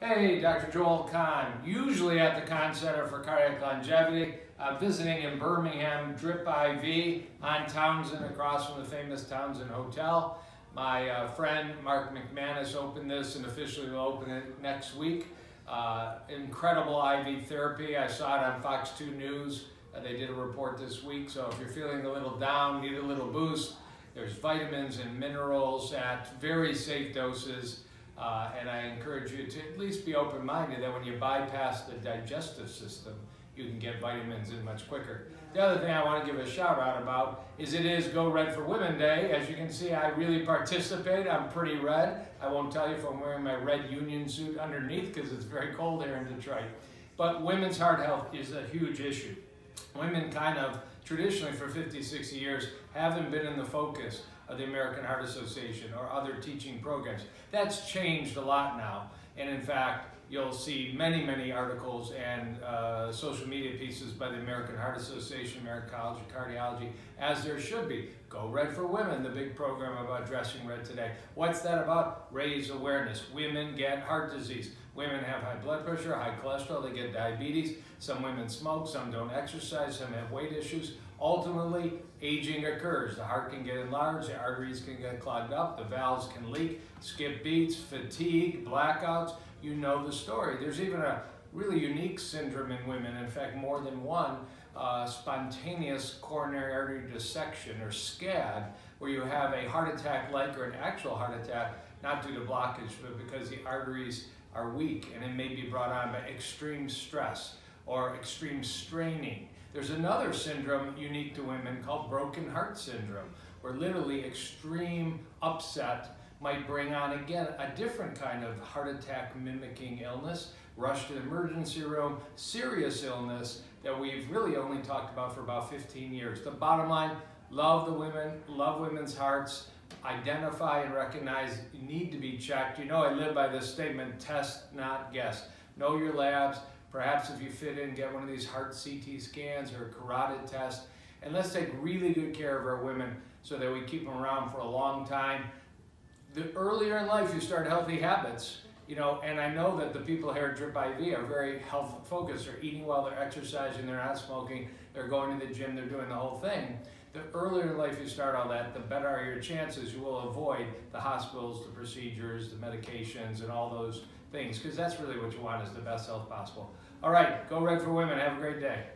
Hey, Dr. Joel Kahn, usually at the Kahn Center for Cardiac Longevity, visiting in Birmingham, Drip IV on Townsend, across from the famous Townsend Hotel. My friend Mark McManus opened this and officially will open it next week. Incredible IV therapy. I saw it on Fox 2 News. They did a report this week, so if you're feeling a little down, need a little boost, there's vitamins and minerals at very safe doses. And I encourage you to at least be open-minded that when you bypass the digestive system, you can get vitamins in much quicker. The other thing I want to give a shout out about is it is Go Red for Women Day. As you can see, I really participate. I'm pretty red. I won't tell you if I'm wearing my red union suit underneath because it's very cold here in Detroit. But women's heart health is a huge issue. Women kind of traditionally for 50, 60 years haven't been in the focus of the American Heart Association or other teaching programs. That's changed a lot now, and in fact you'll see many articles and social media pieces by the American Heart Association, American College of Cardiology, as there should be. Go Red for Women, the big program about dressing red today. What's that about? Raise awareness. Women get heart disease. Women have high blood pressure, high cholesterol, they get diabetes. Some women smoke, some don't exercise, some have weight issues. Ultimately, aging occurs. The heart can get enlarged, the arteries can get clogged up, the valves can leak, skip beats, fatigue, blackouts. You know the story. There's even a really unique syndrome in women, in fact more than one, spontaneous coronary artery dissection, or SCAD, where you have a heart attack like, or an actual heart attack, not due to blockage, but because the arteries are weak, and it may be brought on by extreme stress or extreme straining. There's another syndrome unique to women called broken heart syndrome, where literally extreme upset might bring on, again, a different kind of heart attack mimicking illness, rush to the emergency room, serious illness that we've really only talked about for about 15 years. The bottom line, love the women, love women's hearts, identify and recognize you need to be checked. You know I live by this statement, test, not guess. Know your labs. Perhaps if you fit in, get one of these heart CT scans or a carotid test. And let's take really good care of our women so that we keep them around for a long time. The earlier in life you start healthy habits, you know, and I know that the people here at Drip IV are very health focused. They're eating well, they're exercising, they're not smoking, they're going to the gym, they're doing the whole thing. The earlier in life you start all that, the better are your chances. You will avoid the hospitals, the procedures, the medications, and all those things, because that's really what you want, is the best health possible. All right, Go Red for Women. Have a great day.